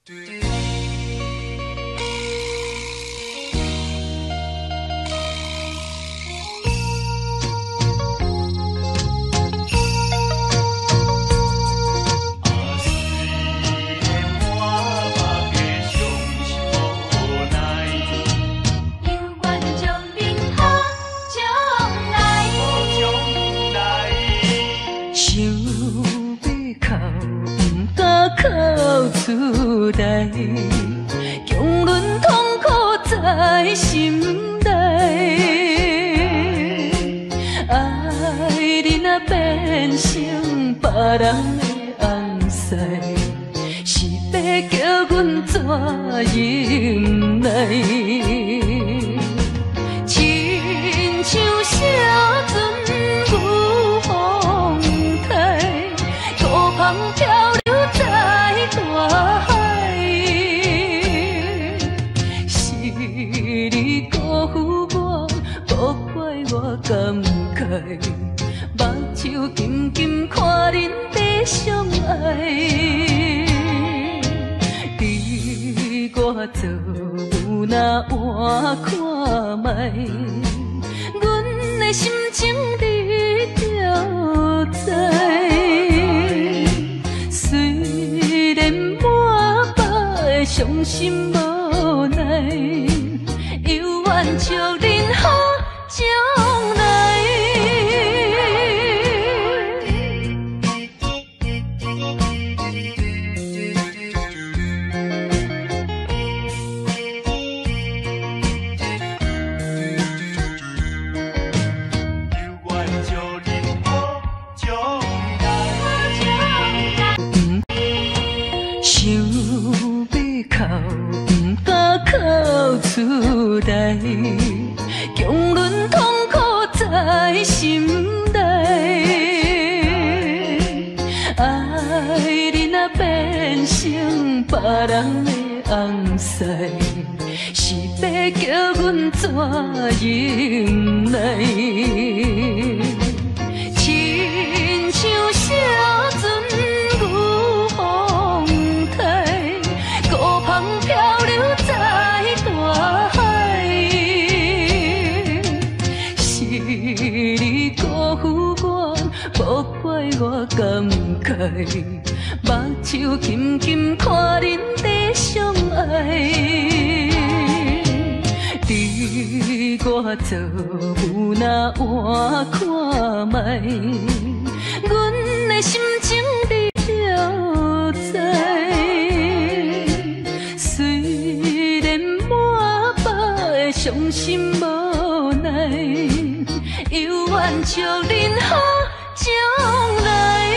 强忍痛苦在心内，爱你若变成别人的红婿，是要叫阮怎忍耐？亲像小船有风台，孤帆漂流在大海。你辜负我，无怪我感慨，目睭紧紧看恁在相爱。你我做有哪换看卖，阮的心情你就知。虽然满腹的伤心无奈。犹原笑恁好将来，想要哭，不敢哭出来。强忍痛苦在心内，爱你若变成别人的红婿，是要叫阮怎忍耐？亲像小船有风台，孤帆漂流在大海。你辜负我，无怪我感慨，目睭紧紧看恁在相爱。你我做有哪换看卖，阮的心情你就知。虽然满腹的伤心无奈。犹原笑恁好将来。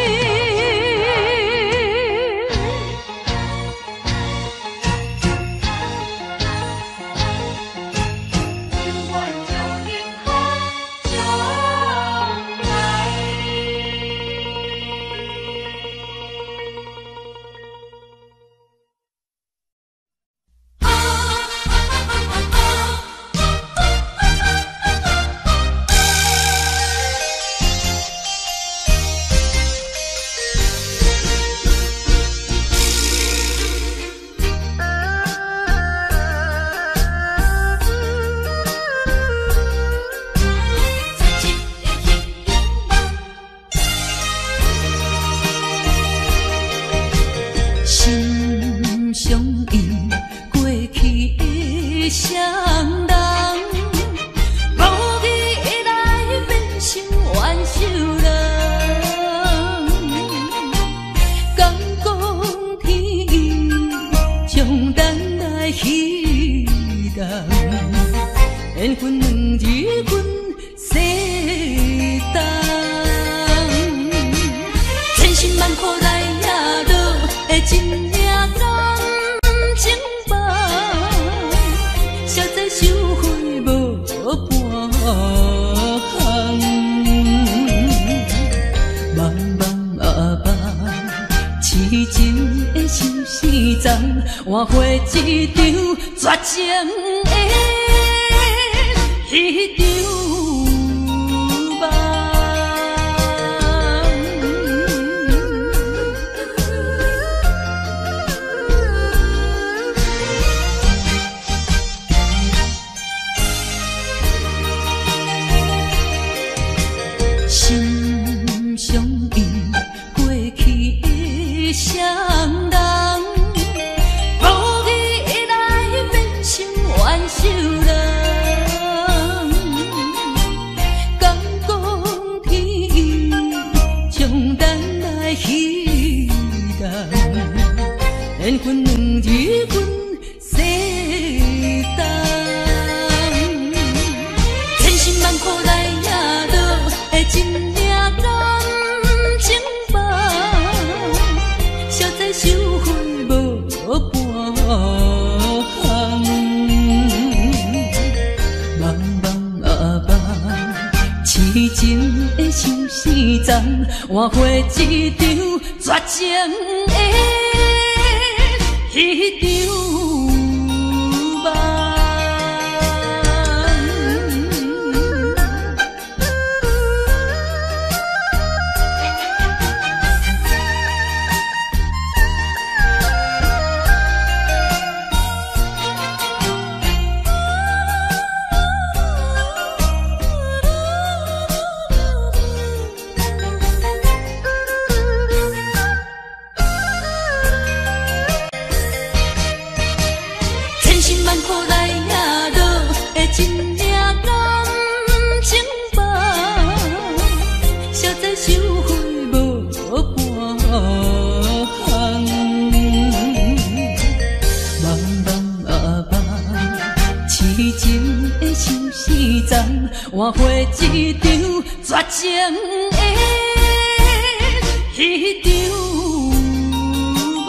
缘分两字阮世当，千辛万苦来也落的真命感情梦，实在收回无半项。茫茫啊茫，痴情的心事重，换回一场绝情的。一场梦， 双人，无意来变成怨仇人。敢讲天意将咱来戏弄，缘分两字阮世当，千辛万苦来也落的真命感情吧，消灾收回无半项，茫茫啊茫，痴情的相思丛，换回一场绝情的迄场梦。换回一场绝情的迄场梦。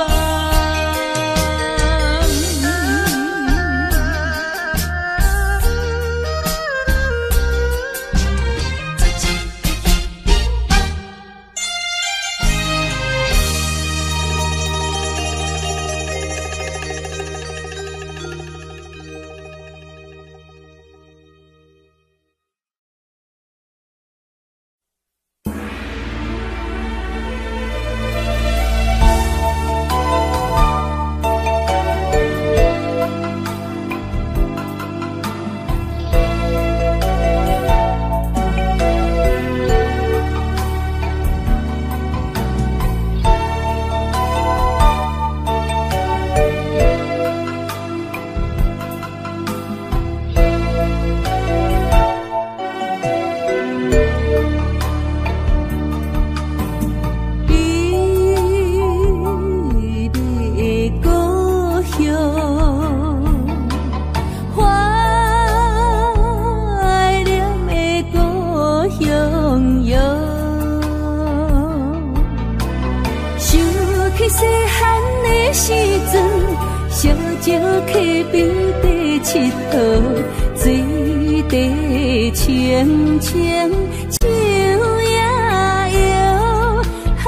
清清秋也摇，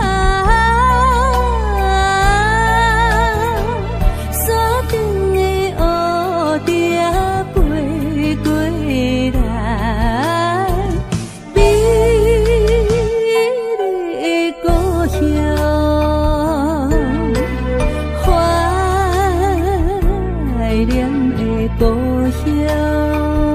山顶的乌蝶飞过来，美丽的故乡，怀念的故乡。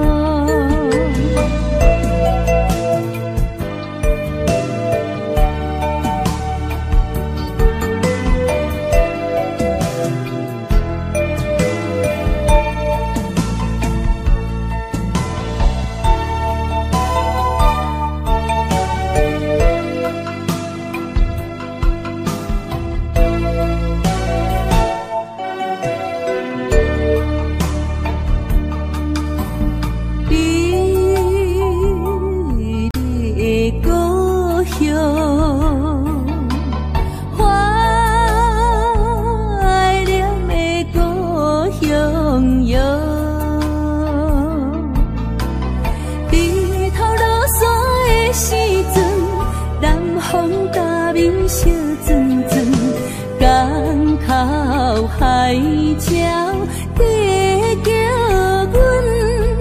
小阵阵，港口海礁在叫阮，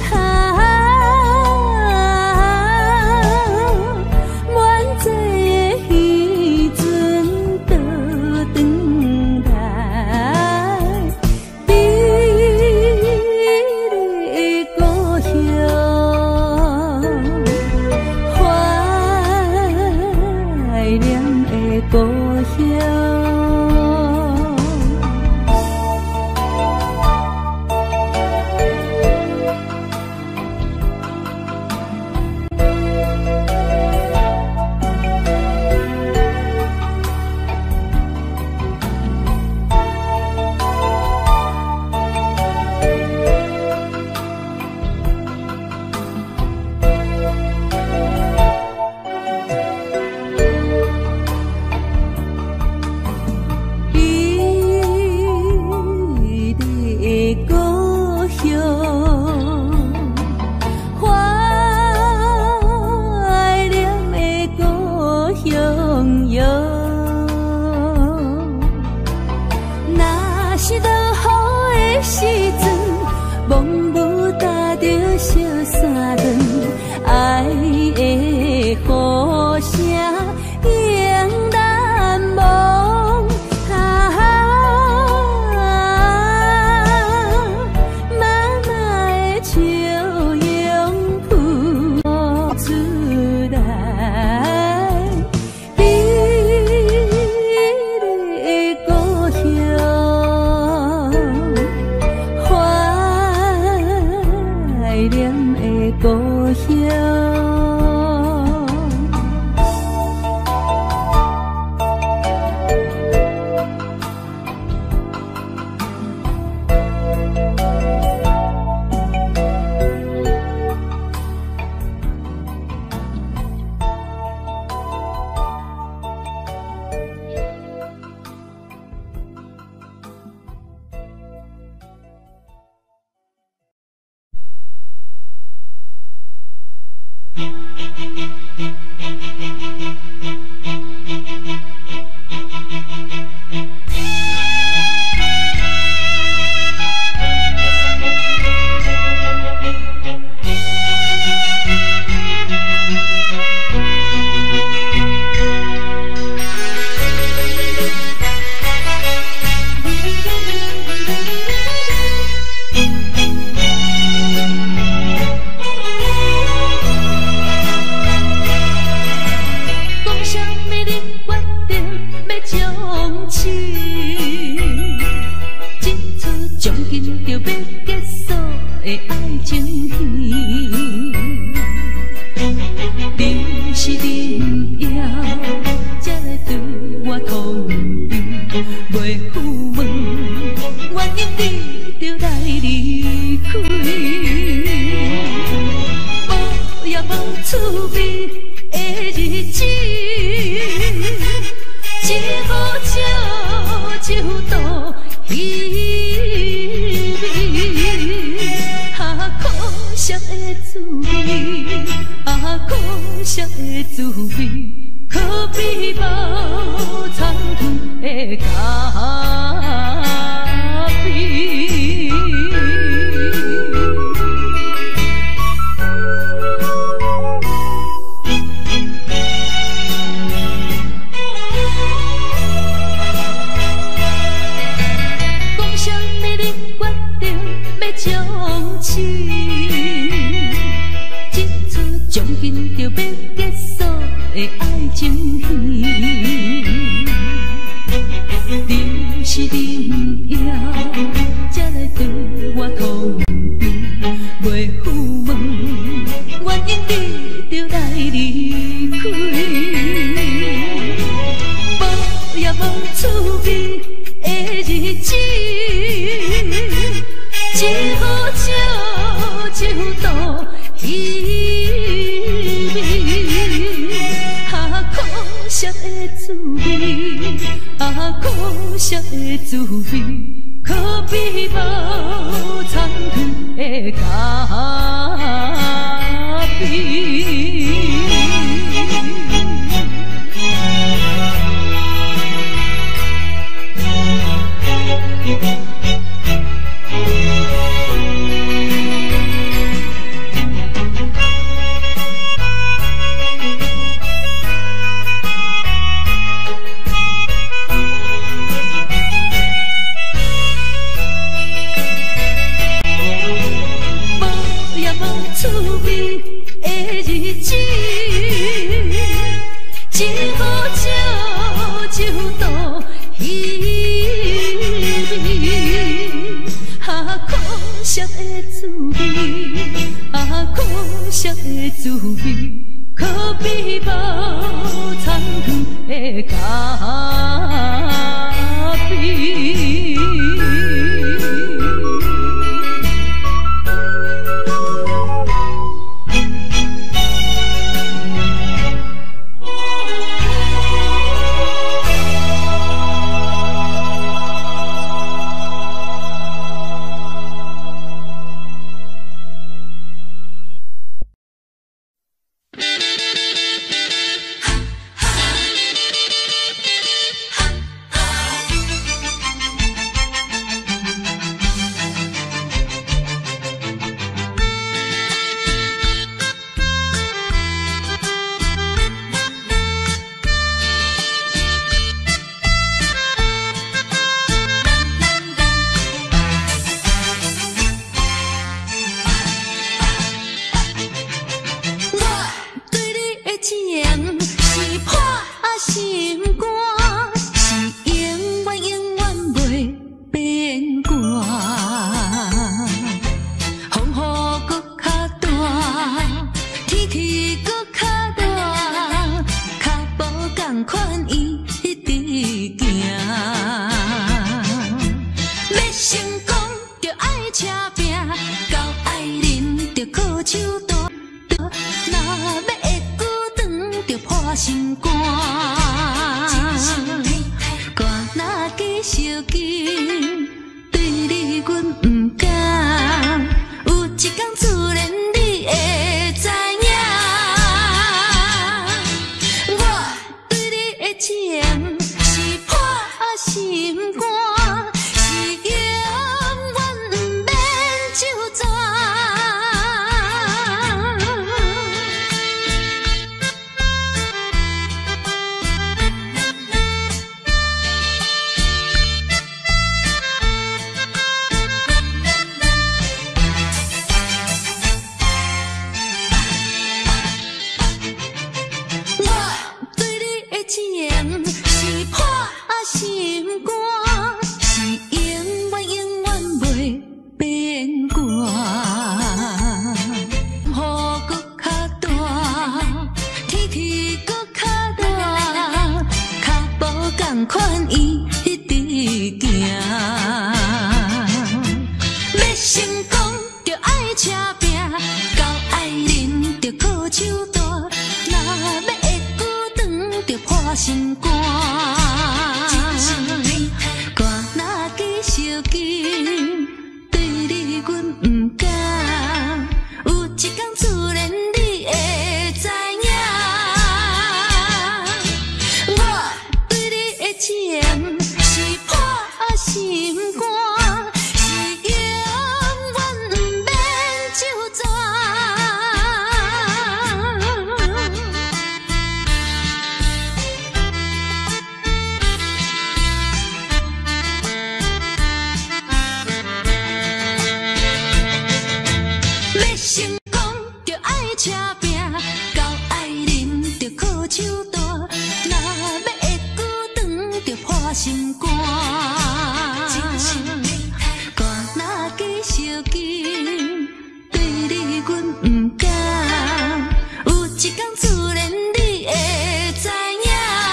满载的渔船倒转来，美丽的故乡，怀念的故乡。 是落雨的时阵，蒙雾搭着小伞轮，爱的呼声永难忘。妈妈的笑容浮出来，美丽的故乡，怀念的故乡。 紧，对你阮不敢。有一天自然你会知影，我对你的情是破心肝，是永远不免就全。情是破心肝，是永远永远袂变卦。雨搁较大，天气搁较热，脚步同款一直行。要成功就爱吃拼，到爱忍就靠手大，若要破心肝，歌若继续紧，对你阮不敢。有一天自然你会知影，我对你的情是破心肝，是永远不免就全。成功就爱吃拼，到爱忍就靠手大，若要会久长就破心肝。歌若继续紧，对你阮不敢。有一天自然你会知影，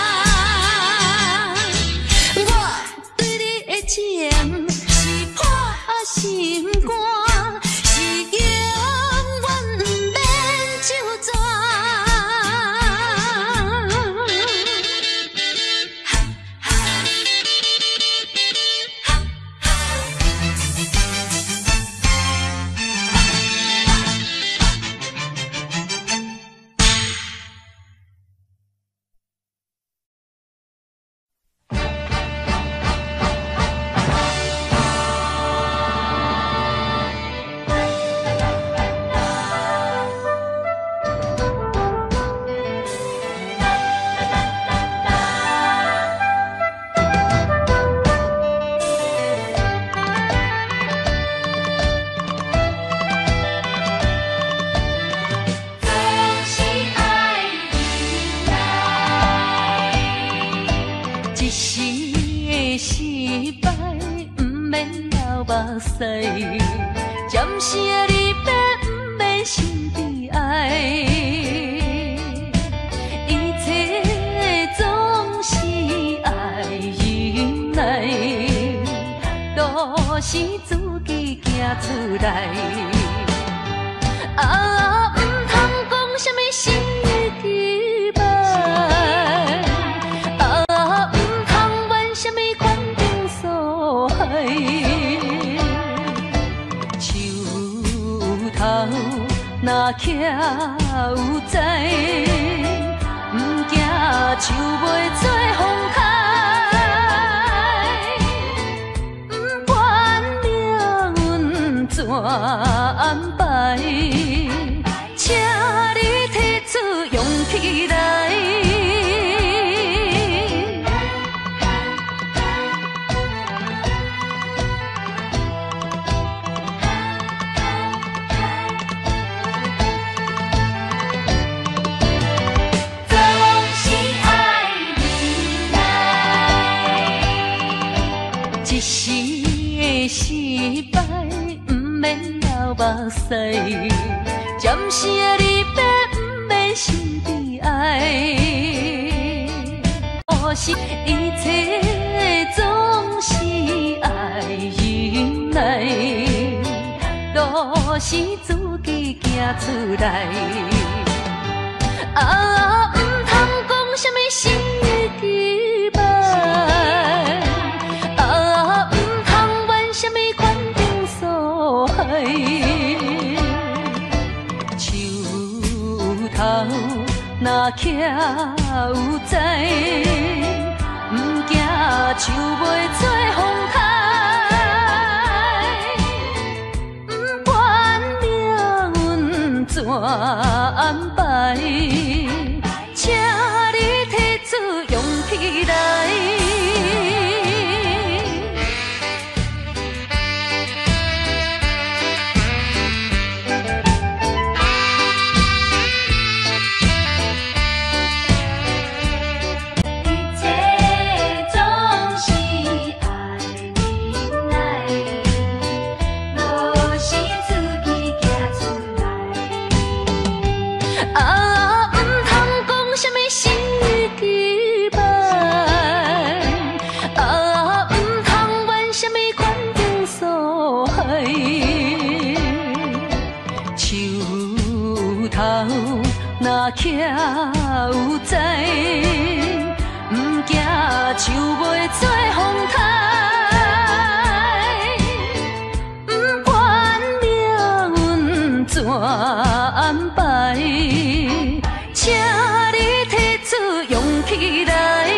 我对你的情是破心肝，是暂时的离别，不免心悲哀。一切总是爱忍耐，都是自己行出来。啊，唔通讲什么心期盼，啊，唔通怨什么款定所害。头若徛有在，毋惊树袂做风开。不管命运怎安排，请你提出勇气来。一时的失败，不免流目屎；暂时的离别，不免心悲哀。可是一切总是爱忍耐，都是自己行出来。啊，唔通讲什么心期盼。啊。 徛有在，不惊树袂做风台，不管命运怎安排，请你提出勇气来。若徛有在，不惊树袂做风台，不管命运怎安排，请你提出勇气来。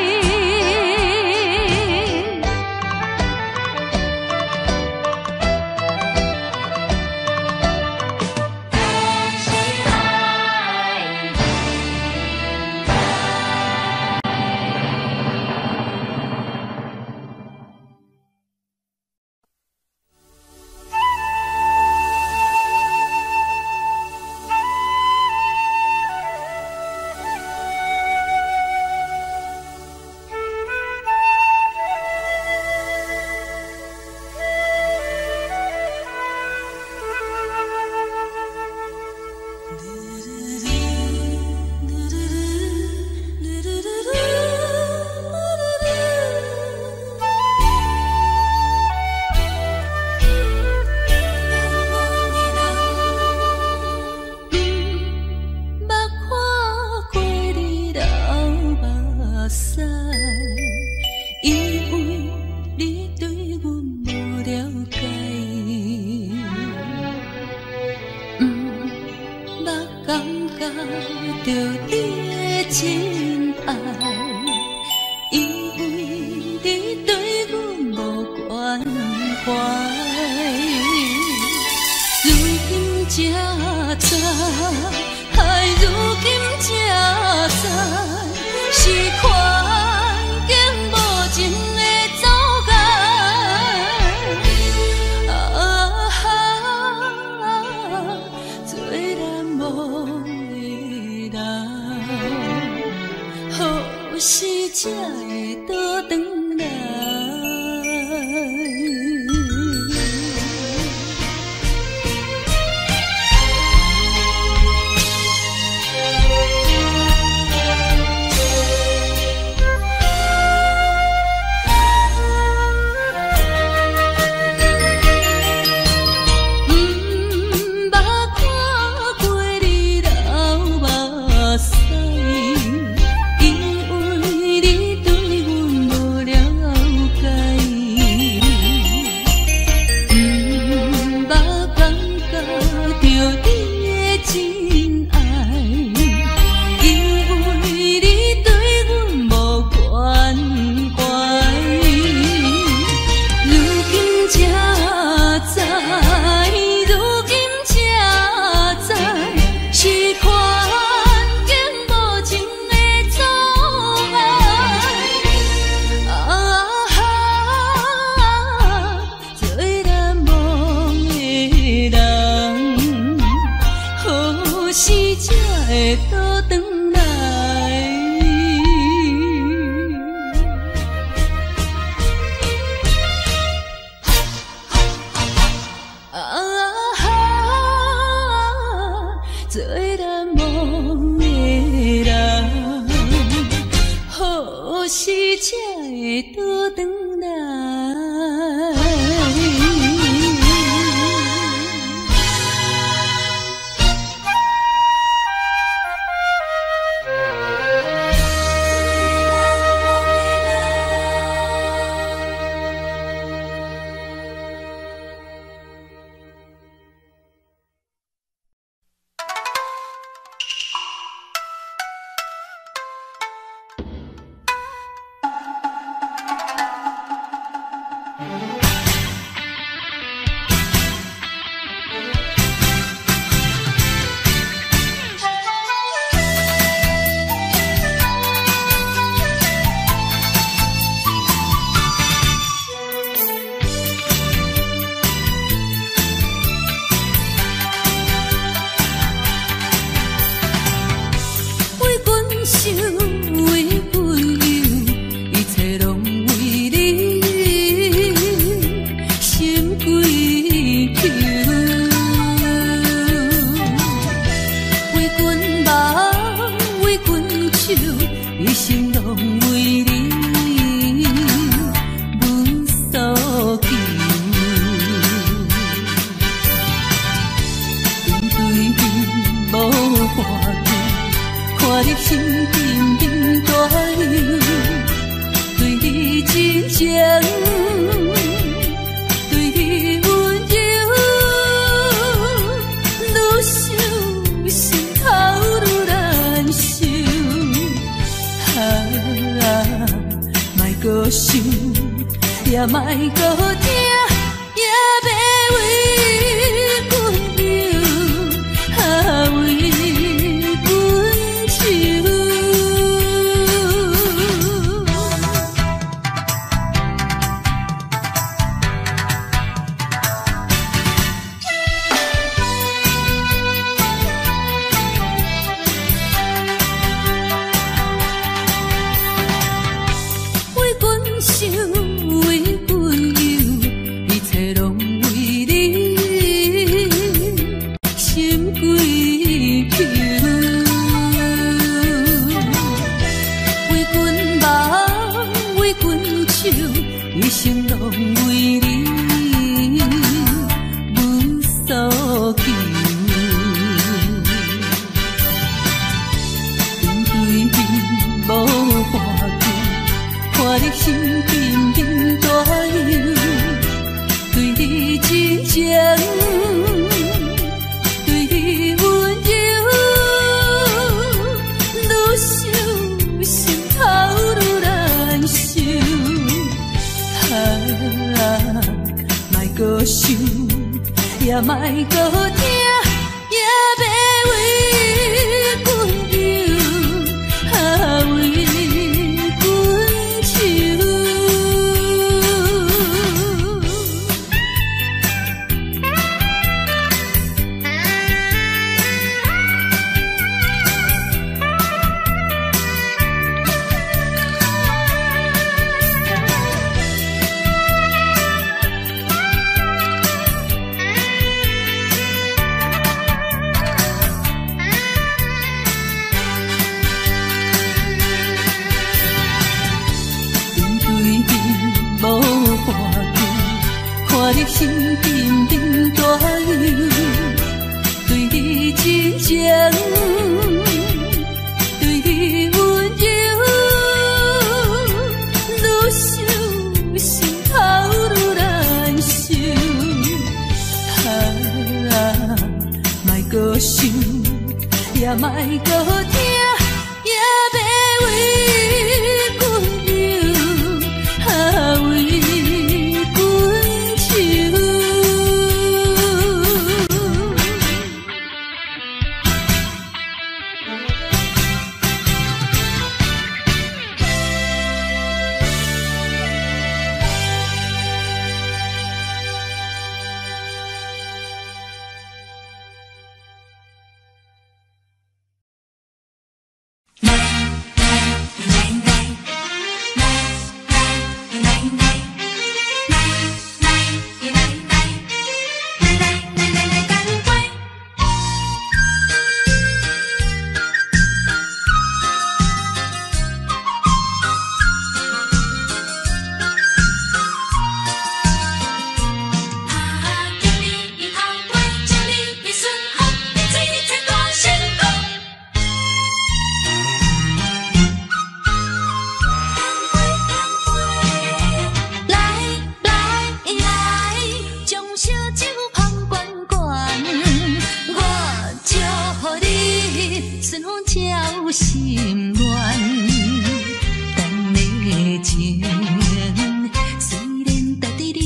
心乱，等你情，虽然值得你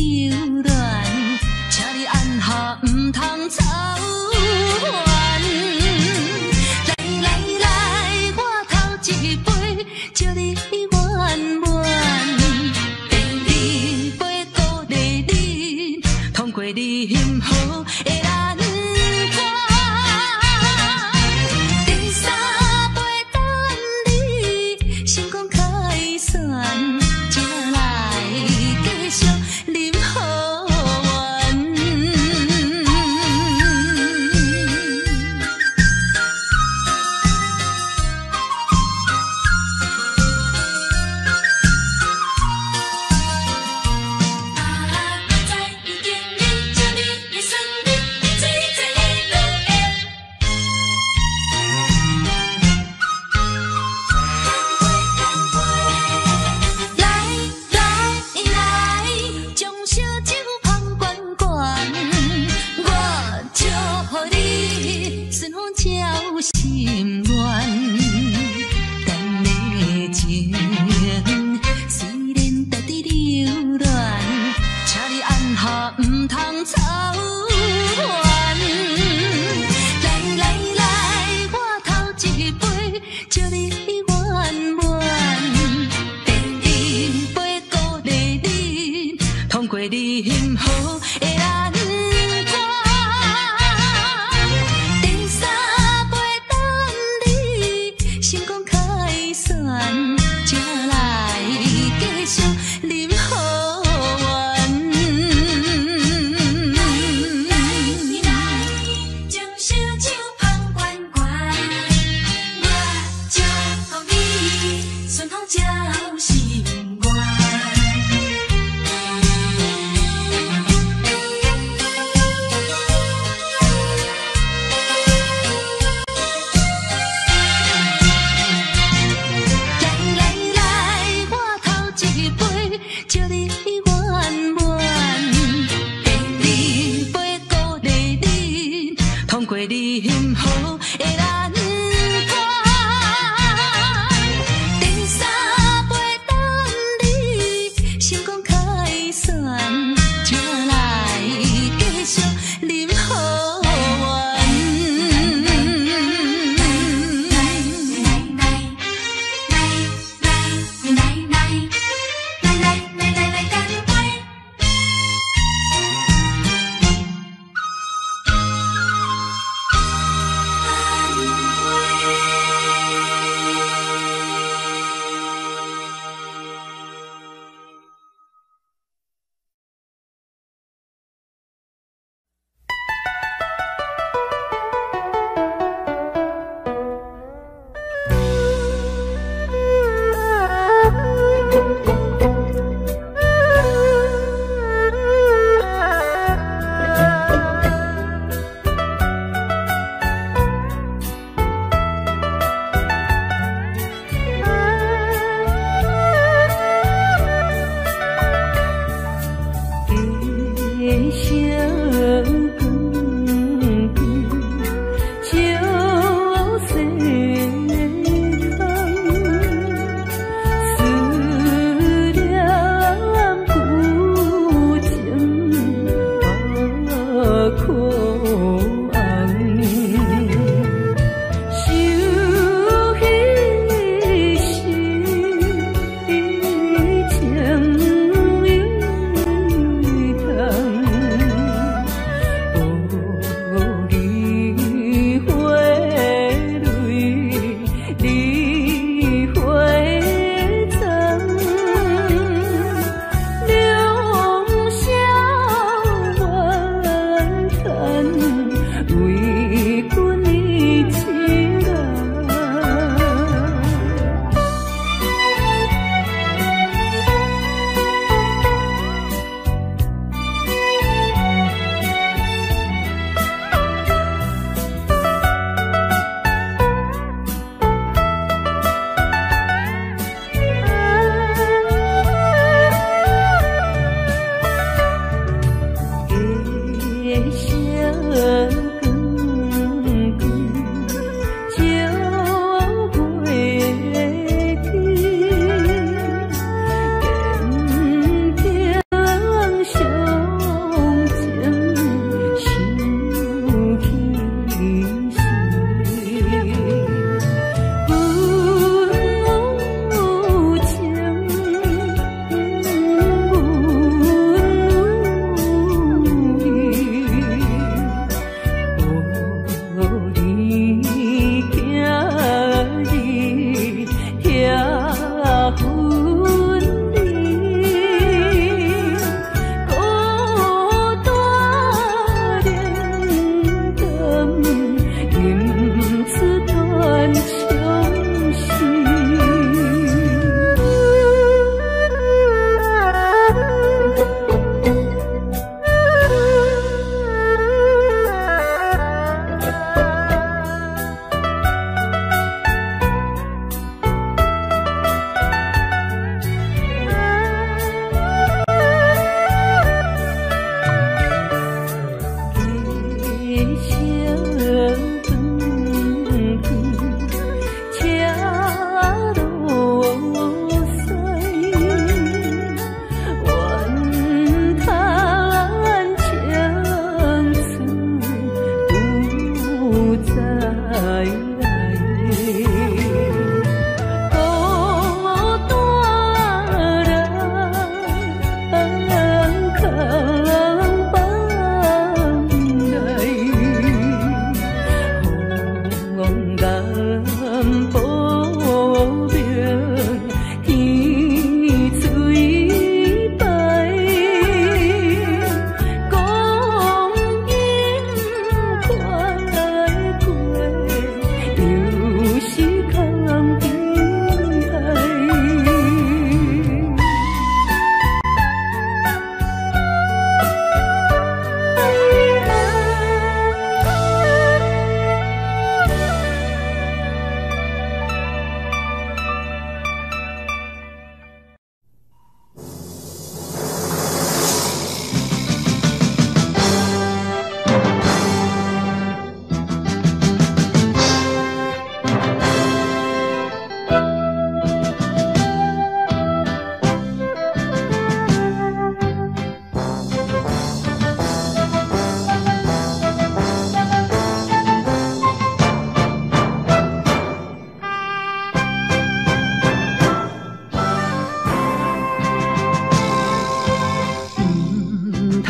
好缘。心愿，咱的情虽然在伫流乱，请你按下唔通操烦。来来来，我头一杯，祝你圆满。第二杯鼓励你，通过你幸福的难关。成功开选，才来继续啉好缘。来，将烧酒捧悬悬，我祝福你顺风照心愿。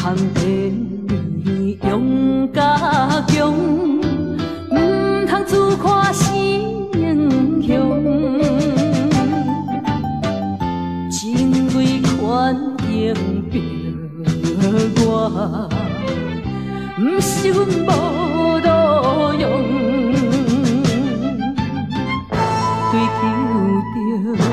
通地用甲强，唔通自看成雄。情为权应着我，唔是阮无路用。追求着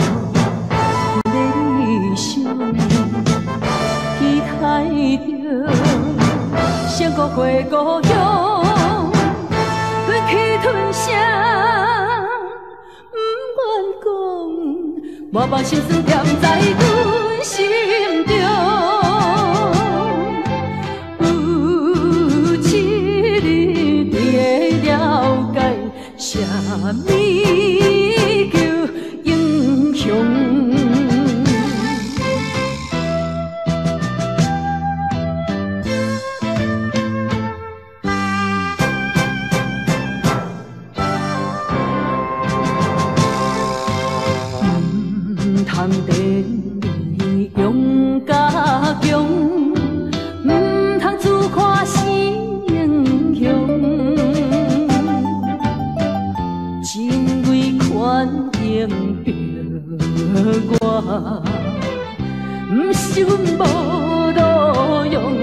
理想，期待着胜过过故乡，忍气吞声，不愿讲，我把心酸踮在阮心中。有一日你会了解，啥物叫英雄。通地用甲强，唔通自看成雄。情为权应着我，唔是阮无路用。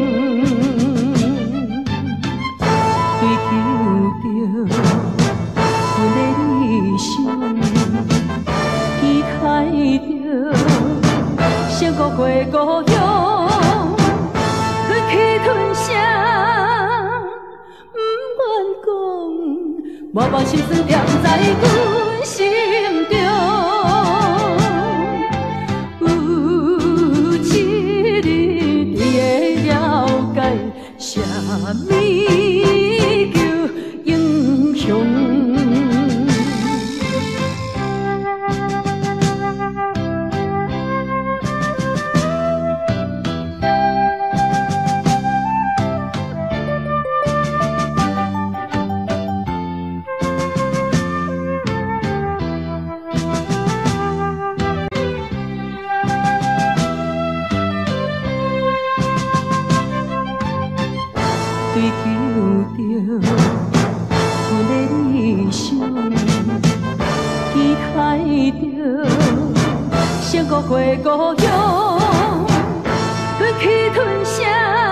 追求着阮的理想，期待着胜过过故乡，忍气吞声，不愿讲，我把心酸踮在阮心中。有一日你会了解，啥物叫英雄。追求着阮的理想，期待着胜过过故乡，忍气吞声，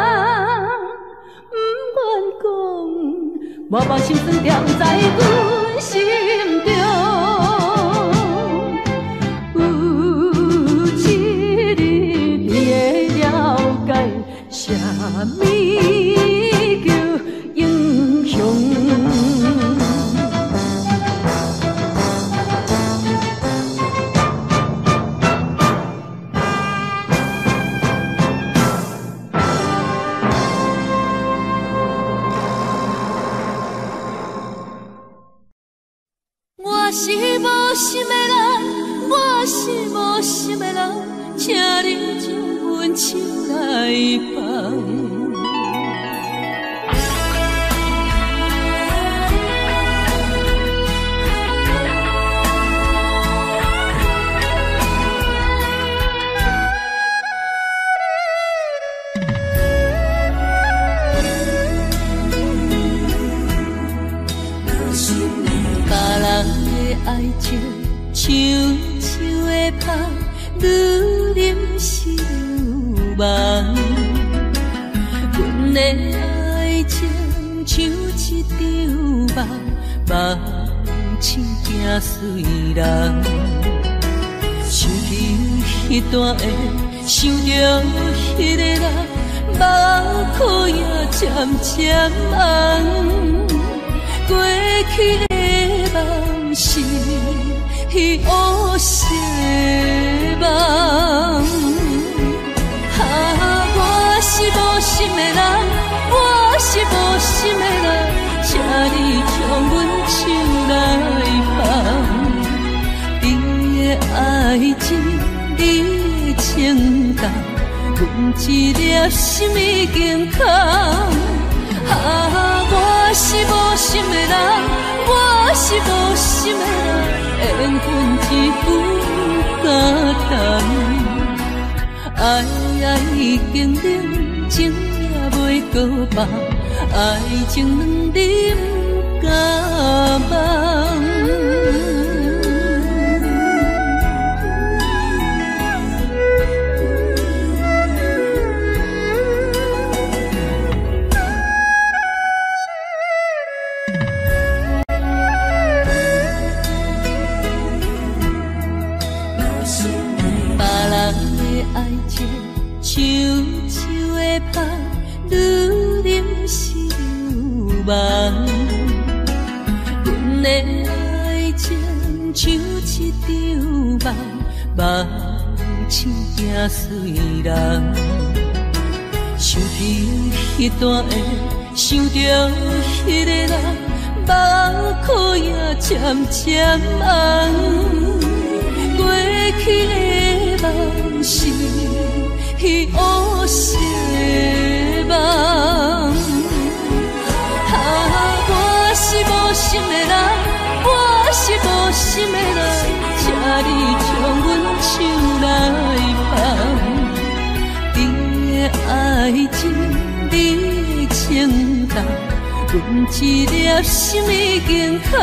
不愿讲，我把心酸踮在阮心中。有一日你会了解，啥物叫英雄。我是无心的人，我是无心的人，请你将阮手来放。爱情像树的香，愈啉是愈梦。阮的爱情像一场梦，梦醒惊碎人。想起迄段的，想着迄个人，目眶也渐渐红。过去的梦是乌色梦，我是无心的人，我是无心的人，请你将阮手来放。你的爱情，你的情感，阮一粒心已经空。我是无心的人，我是无心的人，缘分只不简单。爱已经冷，情搁放，爱情两你不敢忘。阮的爱情像一场梦，梦醒惊碎人。想起迄段的，想着迄个人，目眶也渐渐红。过去的梦是乌色的梦。我是无心的人，我是无心的人，请你将阮手来放。你的爱情，你的情动，阮一粒心已经空。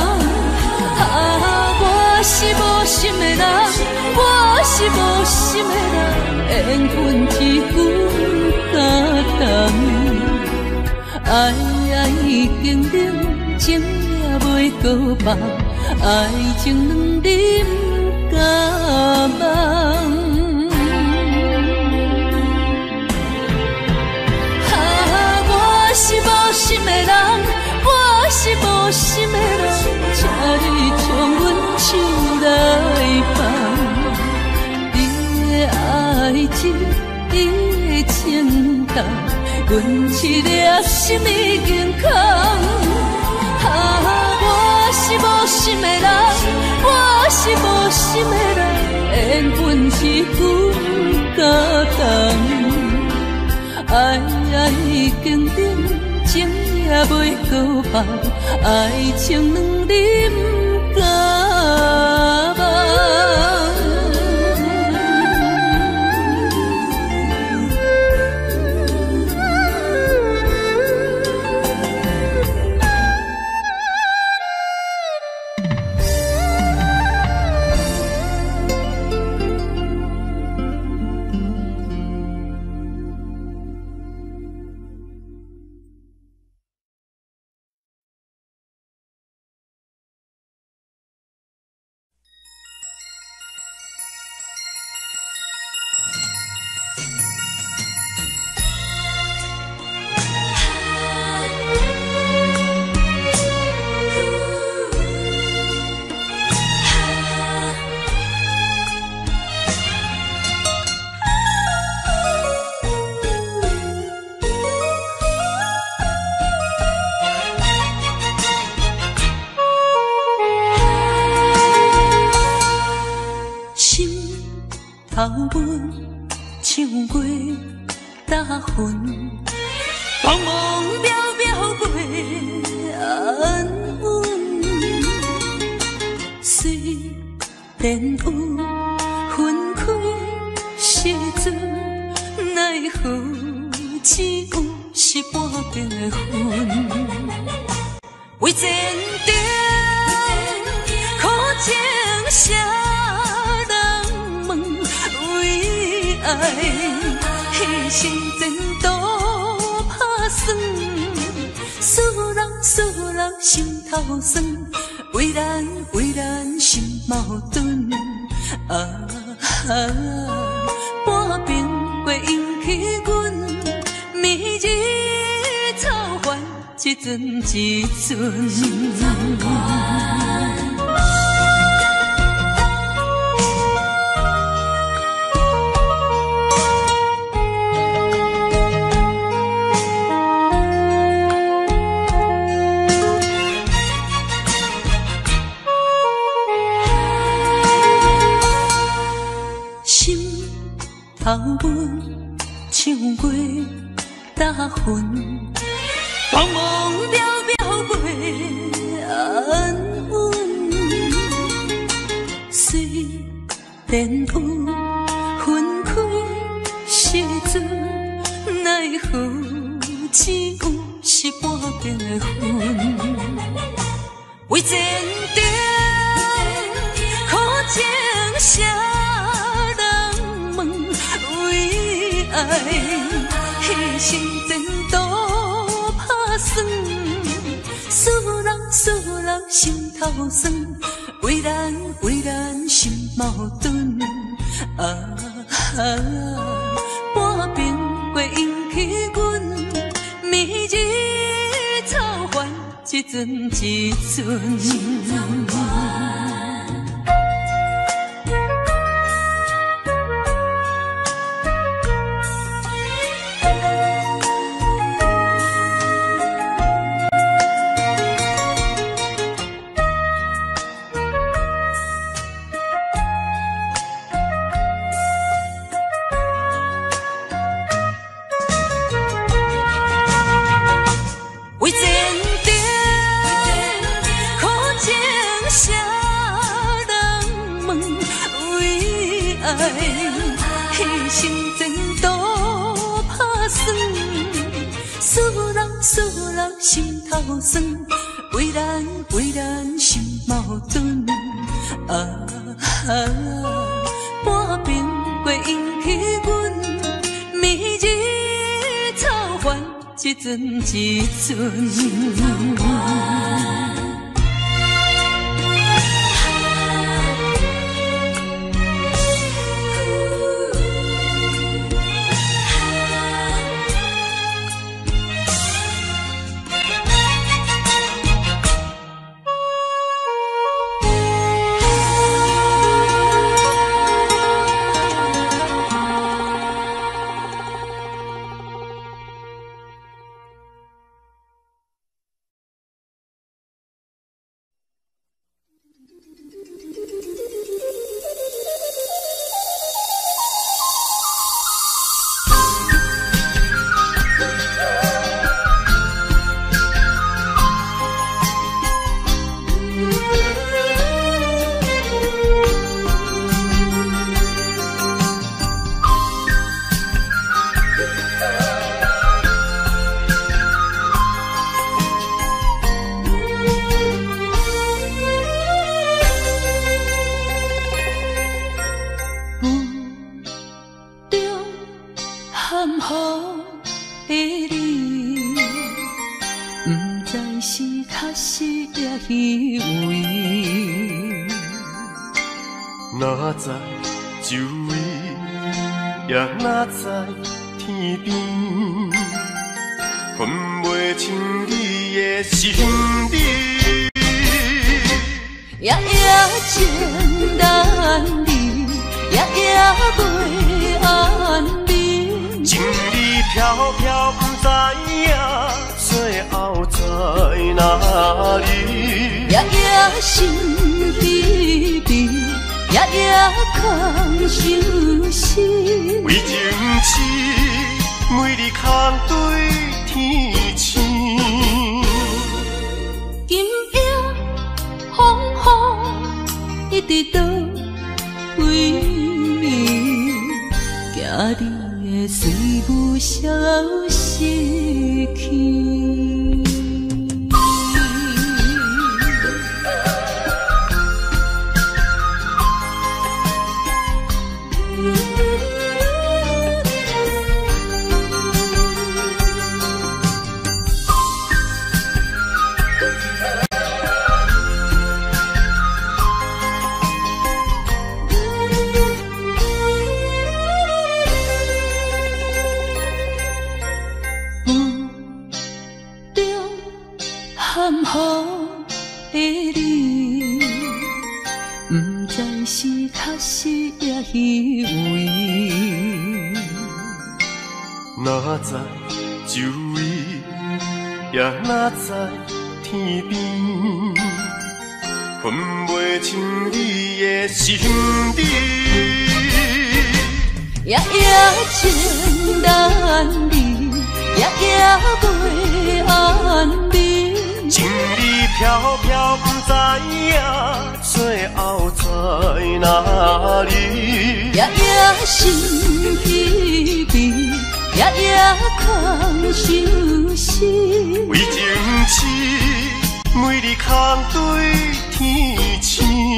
我是无心的人，我是无心的人，缘分一句感动。爱已经冷，情也袂搁放，爱情两你不敢忘。我是无心的人，我是无心的人，请你将阮手来放。你的爱情，你的情动，阮一粒心已经空。我是无心的人，我是无心的人，缘分一句感动。爱已经冷，情也袂搁放，爱情两你不敢忘。头阮唱过大云，茫茫渺渺袂安稳。虽然有分开时阵，奈何只有是半边的云。为前程苦情谁人问？为爱牺牲前途打算，使人心头酸，为咱心矛盾。半边过引起阮迷日草原，一阵一阵。头阮唱过大云，茫茫渺渺袂安稳。虽然有分开时阵，奈何只有是半边的云。为前程苦情谁人问？为爱牺牲前途打算，使人心头酸，为咱心矛盾。半边过引起阮明日草原一阵一阵。为前程苦情谁人问？为爱牺牲前途打算，使人心头酸，为咱心矛盾。半边过引起阮明日草原一阵一阵。含糊的你，不知是确实也虚伪。 哪知周围，也哪知天边，分袂清你的心理。 夜情难离，夜袂安眠。 情意飘飘，不知影最后在哪里。 夜心悲悲，夜空相思。 为情痴，每日空对天星。 今夜风雨一直到为暝，惊你的随无消息去。含糊的你，不知是确实也虚伪。 哪知周围，也哪知天边，分袂清你的心理。 夜情难离，夜袂安眠。 情意飘飘，不知影最后在哪里。 夜心悲悲，夜空相日空对天星。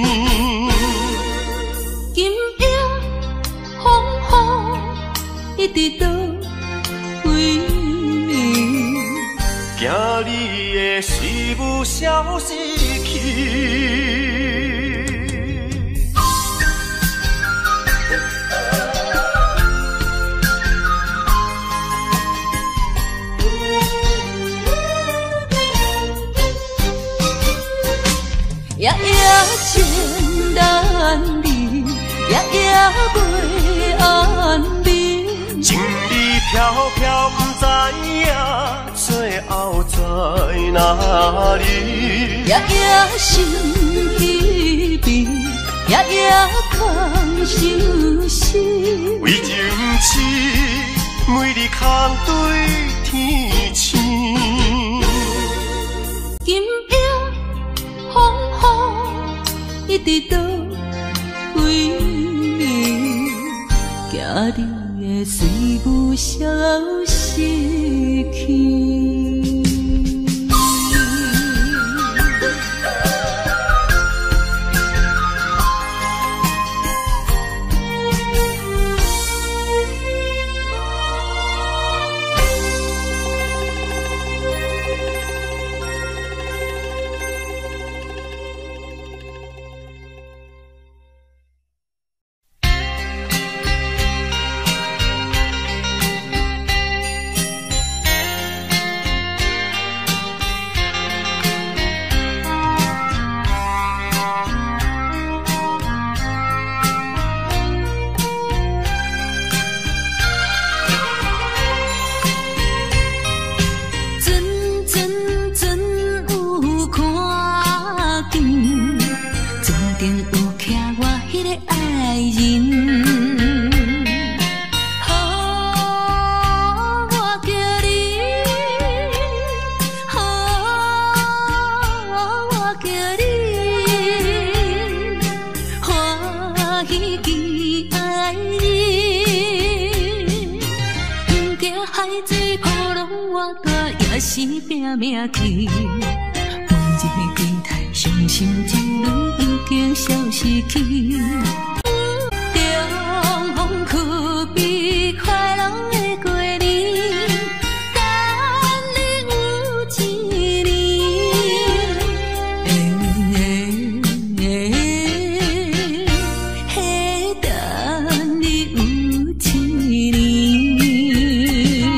今夜风雨一直倒位， 惊你的水母消失去。 夜夜情难离，夜夜袂安眠。 情意飘飘，不知影最后在哪里。 夜夜心稀微，夜夜空相思。 为情痴，每日空对天星。 今夜风雨一直倒位，惊你的水母消失去。拼命去，往日的期待，伤心一轮已经消失去。重逢可比快乐的过年，等你有一年，等你有一年。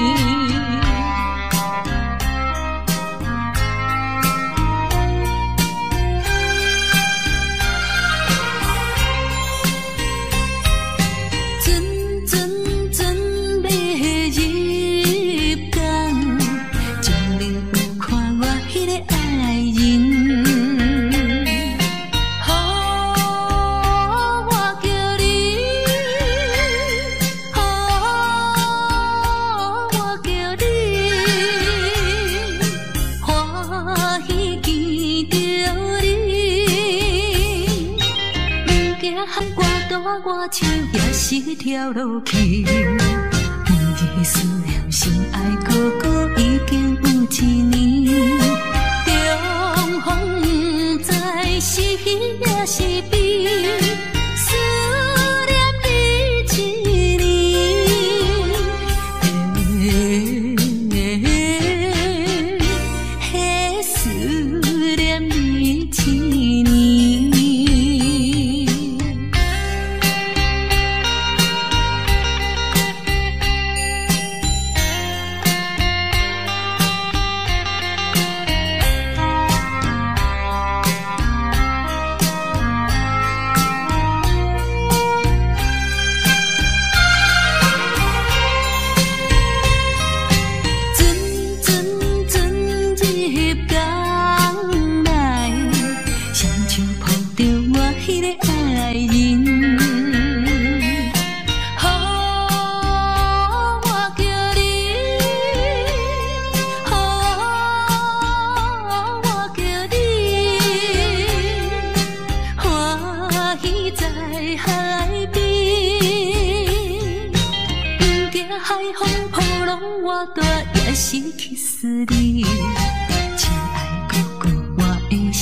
我唱也是跳落去，每日思念心爱哥哥已经有一年。重逢不知是喜也是悲，思念你一年，思念你一年。也是去思你，亲爱哥哥，我的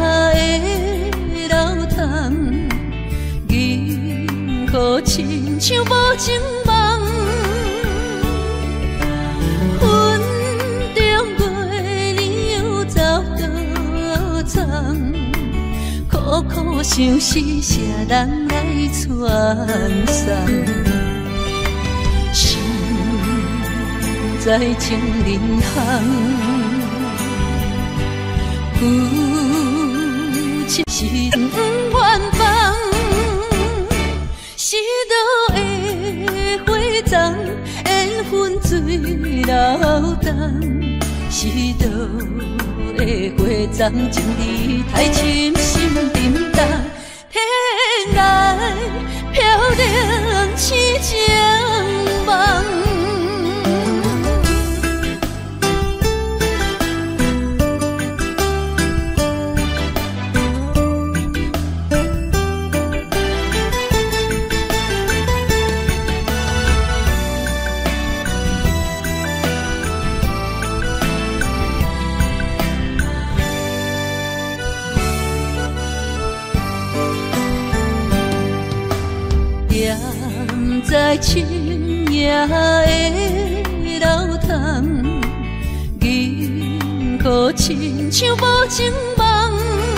的老虫，银河亲像无情梦，云中月亮又走倒藏，苦苦相思谁人来传送？心在情人行，有情是远方，是倒的花丛，缘分水流动，是倒的花丛，情义太深，心沉重，天涯飘零痴情梦。在深夜的老虫，银河亲像无情梦，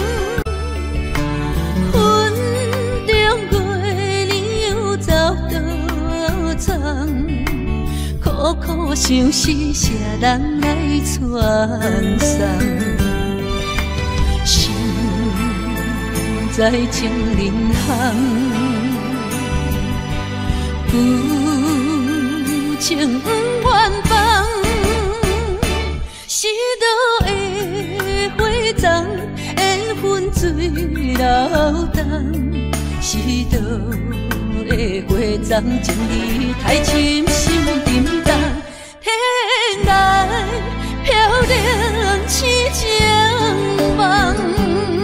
云中月亮又走倒藏，苦苦相思谁人来传送？心在情人行。有情远方，是倒的花丛，缘分水流动，是倒的花丛，情义太深，心沉重，天涯飘零痴情梦。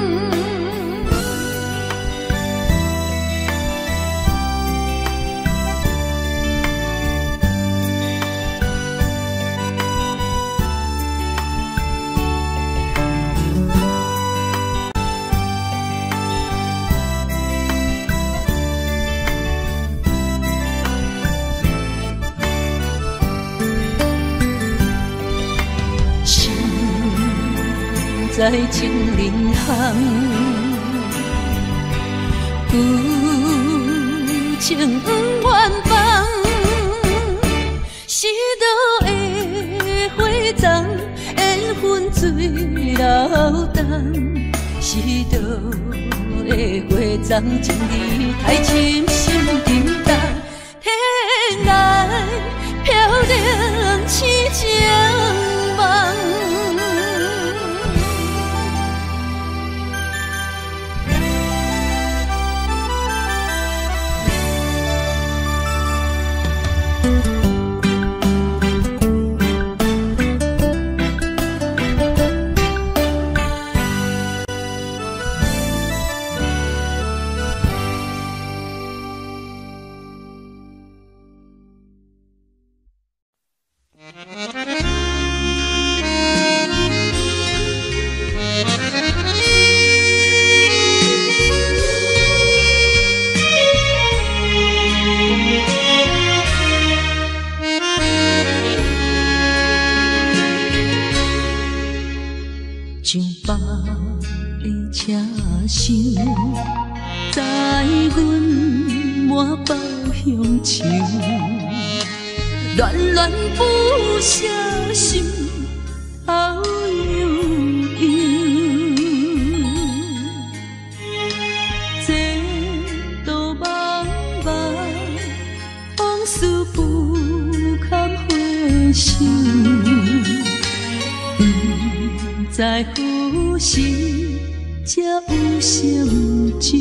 在情人行，有情远方，是倒的花丛，缘分水流动，是倒的花丛，情义太深，心沉重，天涯飘零痴情梦。 像北的车廂，载阮满北乡愁，恋恋不舍心头悠悠，这道茫茫往事不堪回首。在何时才有成就？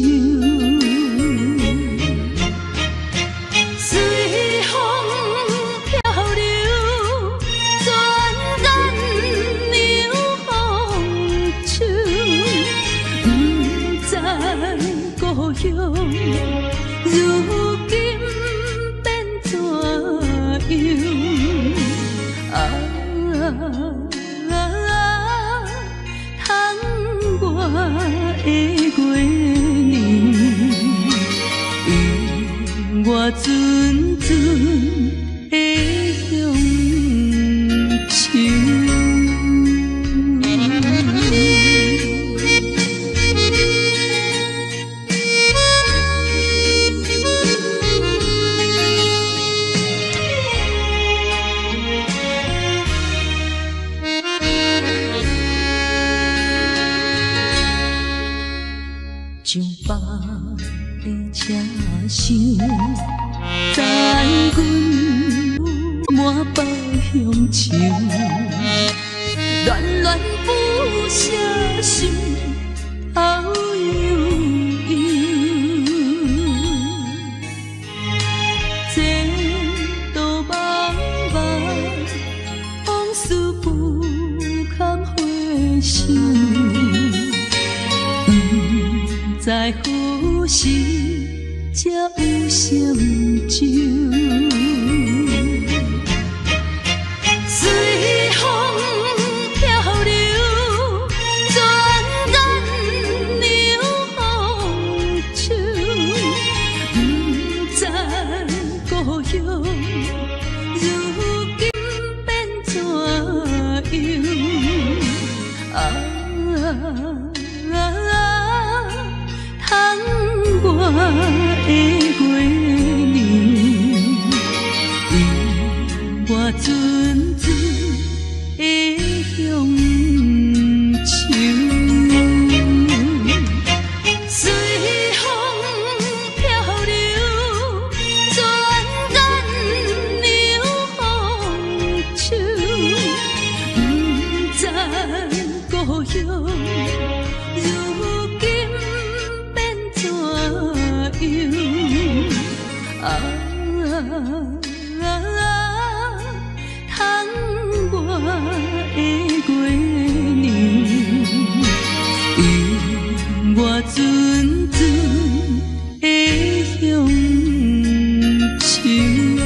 随风漂流，转眼流风手，不知故乡如今变怎样？ 月年，有我阵阵的乡愁。上北的车厢，等阮满北乡愁，恋恋不舍心头悠悠，前途茫茫，往事不堪回首。在何时才有成就？随风漂流，转眼流芳草。不知故乡如今变怎样？窗外的月年，有我阵阵的乡愁。随风漂流，转眼流芳草。不知故乡如今怎样？窗外的月年，有我阵阵的乡愁。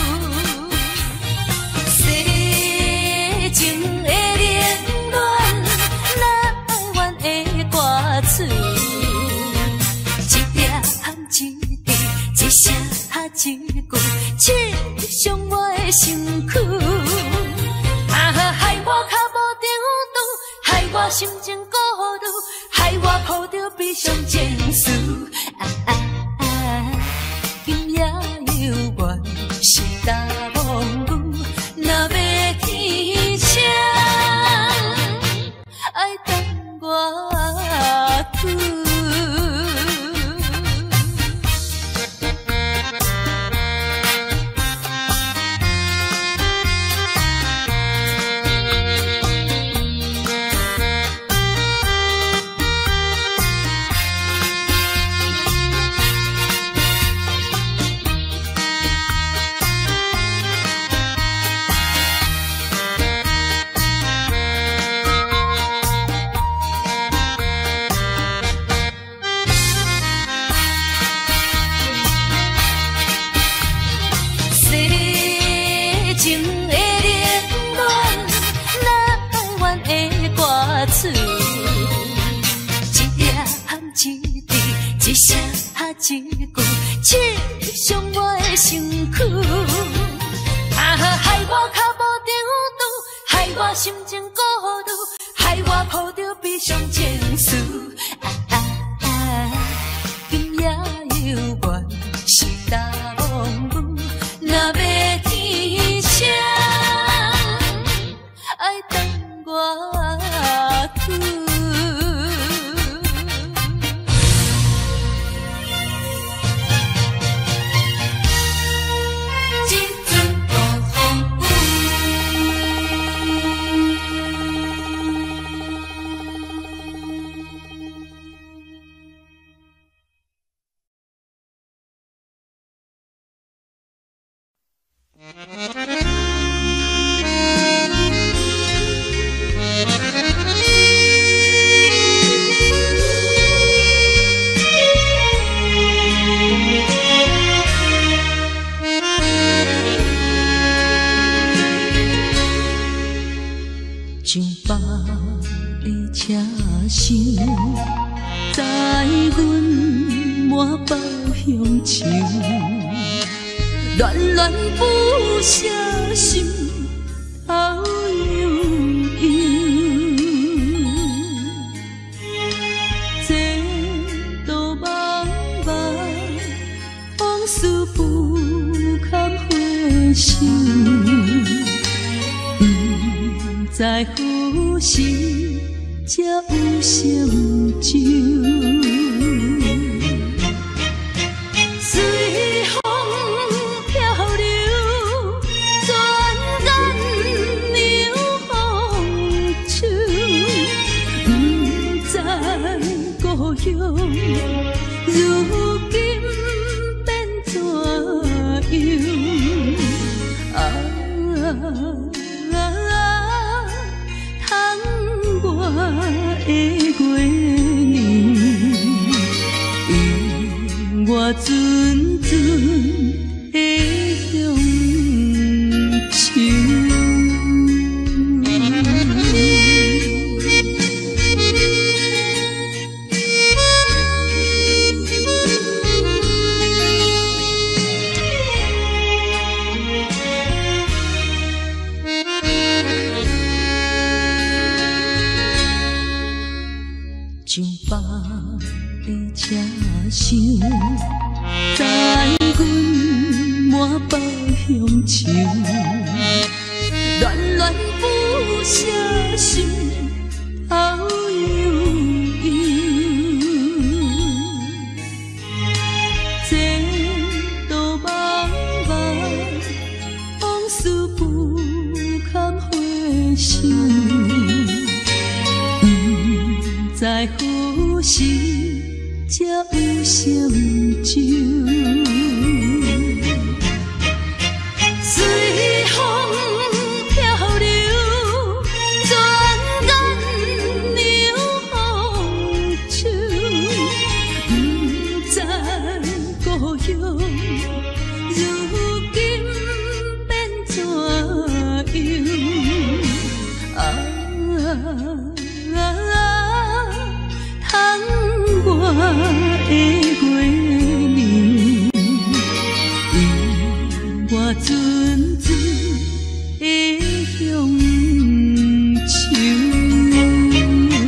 情的连乱。 我心情孤独，害我抱着悲伤情绪。今夜犹原是大梦舞，若要天星，爱等我久。一声一句，刺伤我的身躯。害我脚步着拄，害我心情孤独，害我抱着悲伤情绪。今夜犹原是大梦舞，若要天星，爱等我久。 上北的车厢，载阮满北乡愁，恋恋不舍心头悠悠，这道茫茫往事不堪回首。在何时才有成就？随风漂流，转眼流风手。不知故乡如今变怎样？我的月娘，因我阵阵的乡愁。上北的车厢，载阮满北乡愁，恋恋不舍心头悠悠。这道茫茫往事不堪回首。在何时才有成就？随风漂流，转眼流风手。不知故乡如今变怎样？我的月娘，因我阵阵的乡愁。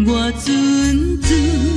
我阵阵。